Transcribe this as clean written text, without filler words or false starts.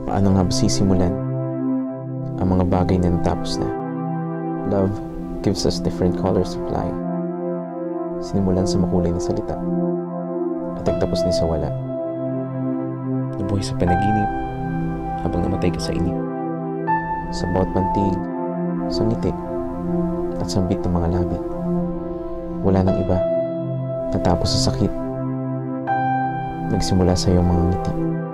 Paano nga ba sisimulan ang mga bagay na natapos na? Love gives us different colors of life. Sinimulan sa makulay na salita at nagtapos din sa wala. Nabuhay sa panaginip habang namatay ka sa inip. Sa bawat pantig, sa ngiti at sambit ng mga labi. Wala nang iba. Natapos sa sakit. Nagsimula sa iyong mga ngiti.